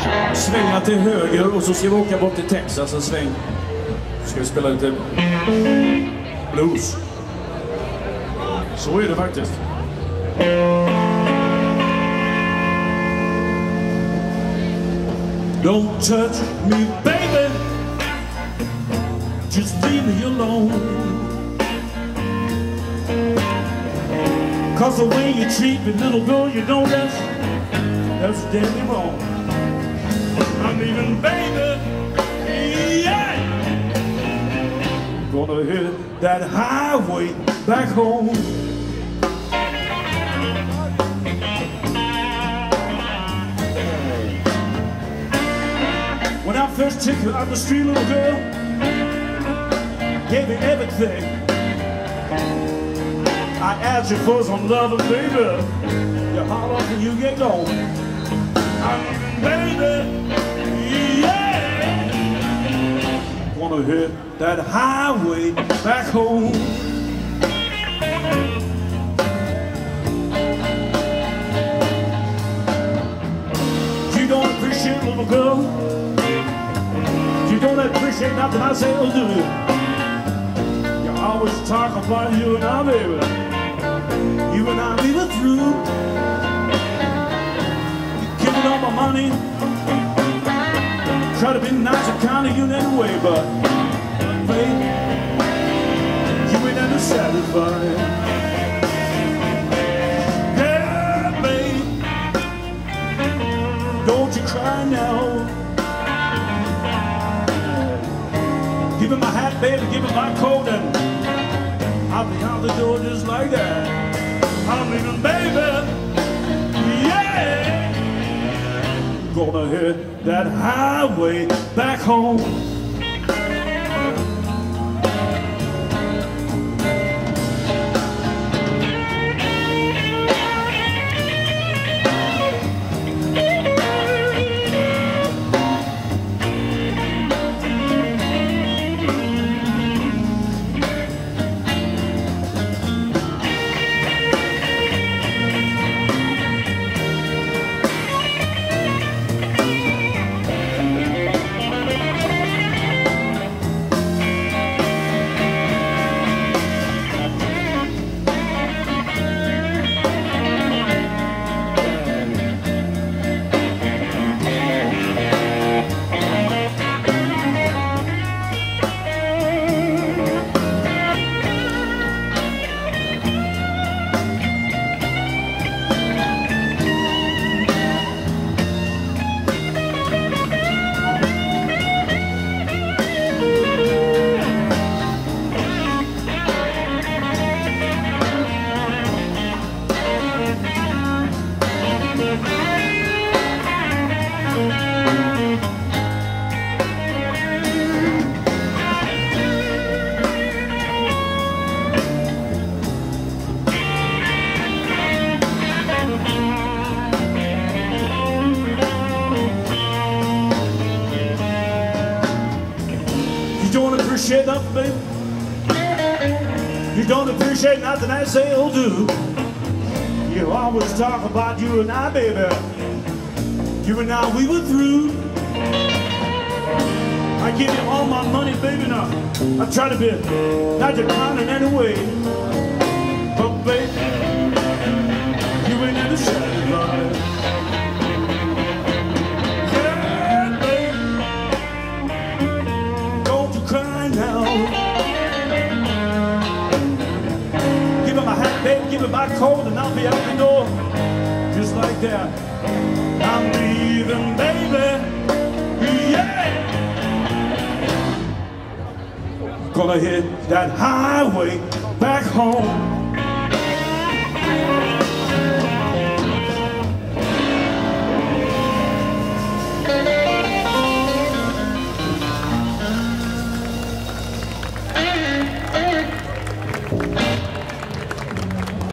Svänga till höger och så ska vi åka bort till Texas en sväng. Ska vi spela lite blues. Så är det faktiskt. Don't touch me, baby. Just leave me alone. 'Cause the way you treat me, little girl, you know that's deadly wrong. I'm leaving, baby. Yeah. Gonna hit that highway back home. When I first took you out the street, little girl, gave me everything. I asked you for some love, and baby, you holler and you get gone. I'm leaving, baby, yeah. Wanna hit that highway back home. You don't appreciate, little girl. You don't appreciate nothing I say or do. You always talk about you and I, baby. You and I, we were through. You're giving all my money. Try to be nice and kind to you in any way, but babe, you ain't never satisfied. Yeah, babe, don't you cry now. Give me my hat, baby, give me my coat, and I'll be out the door just like that. I'm leaving, baby, yeah. Gonna hit that highway back home. You don't appreciate nothing, baby. You don't appreciate nothing I say or do. You always talk about you and I, baby. You and I, we were through. I give you all my money, baby, now. I try to be not your kind in any way. But, baby, you ain't never satisfied. Yeah, baby, don't you cry now. Give me my hat, baby, give me my coat, and I'll be out the door. Just like that. I'm leaving, baby. Yeah. Gonna hit that highway back home.